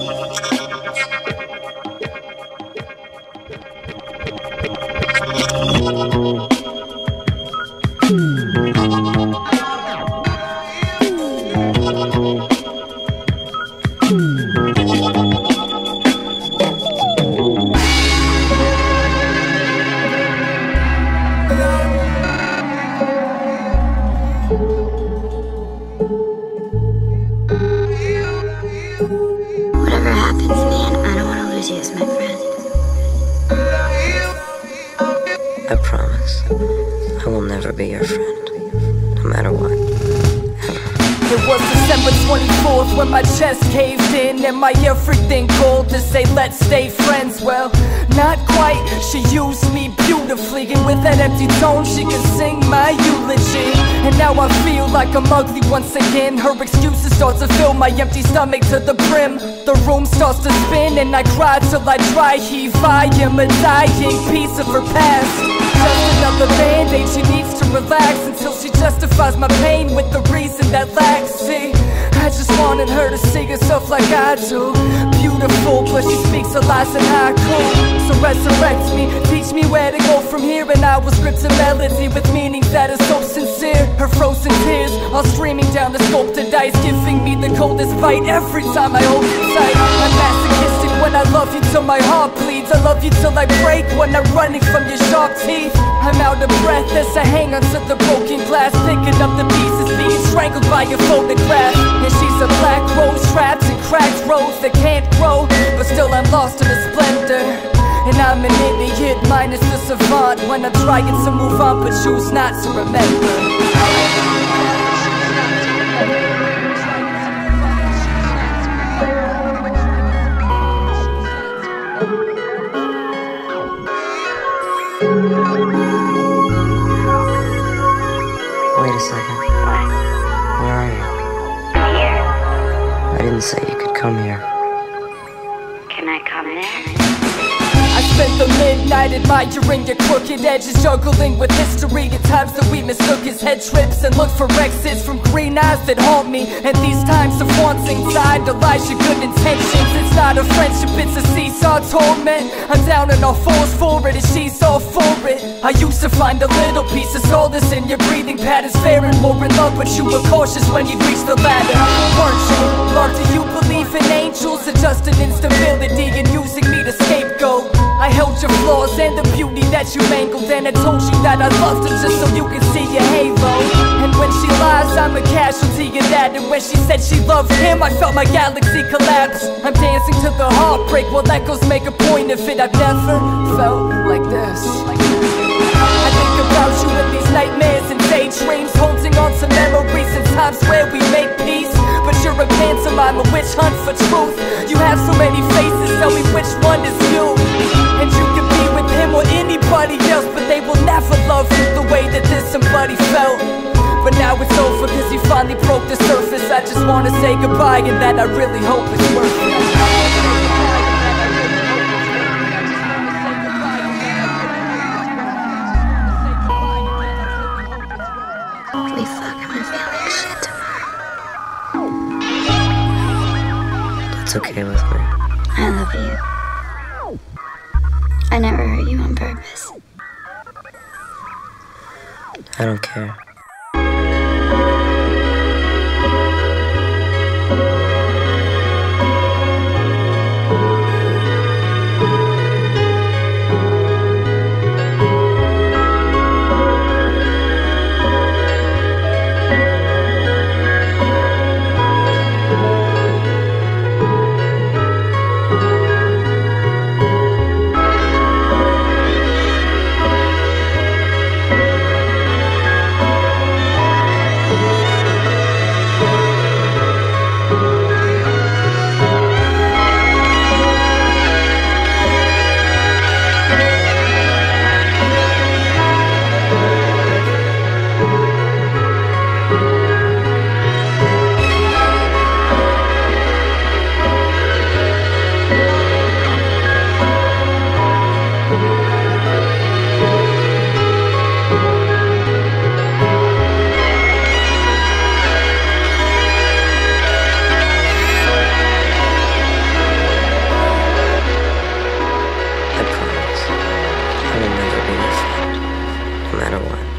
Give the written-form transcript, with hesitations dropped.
Whatever happens, man, I don't want to lose you as my friend. I promise, I will never be your friend, no matter what. It was December 24th when my chest caved in and my everything called to say let's stay friends. Well, not quite, she used me beautifully, and with that empty tone she could sing my eulogy. And now I feel like I'm ugly once again. Her excuses start to fill my empty stomach to the brim. The room starts to spin and I cry till I dry heave. I am a dying piece of her past, just another band-aid. She needs to relax until she justifies my pain with the reason that lacks. See, I just wanted her to see herself like I do. Beautiful, but she speaks her lies in haiku. So resurrect me, teach me where to go from here. And I will script a melody with meanings that are so sincere. Her frozen tears are streaming down the sculpted ice, giving me the coldest bite every time I hold it tight. I'm masochistic when I love you till my heart bleeds. I love you till I break when I'm running from your sharp teeth. I'm out of breath as I hang onto the broken glass, picking up the pieces, being strangled by your photograph. And she's a black rose trapped in cracked roads that can't grow, but still I'm lost in the splendor. And I'm an idiot minus the savant when I'm trying to move on but choose not to remember. Wait a second. What? Where are you? I'm here. I didn't say you could come here. Can I come there? I spent the midnight admiring your crooked edges, juggling with history at times that we mistook as head trips, and looked for exits from green eyes that haunt me. And these times of wanting side lies your good intentions. It's not a friendship, it's a seesaw torment. I'm down on all fours for it and she's all for it. I used to find a little piece of solace in your breathing patterns, fair and more in love, but you were cautious when you reached the ladder, weren't you? Lord, do you believe in angels or just an instability and using me to scapegoat? I held your flaws and the beauty that you mangled, and I told you that I loved her just so you could see your halo. And when she lies, I'm a casualty of that. And when she said she loved him, I felt my galaxy collapse. I'm dancing to the heartbreak while echoes make a point of it. I've never felt like this. I think about you in these nightmares and daydreams, holding on to memories and times where we make peace. But you're a pantomime, a witch hunt for truth. You have so many faces, tell me which one is you. And you can be with him or anybody else, but they will never love you the way that this somebody felt. But now it's over cause you finally broke the surface. I just wanna say goodbye and that I really hope it's worth it. We fuck, I'm gonna feel like shit tomorrow. That's okay with me. I love you. I never hurt you on purpose. I don't care. matter what.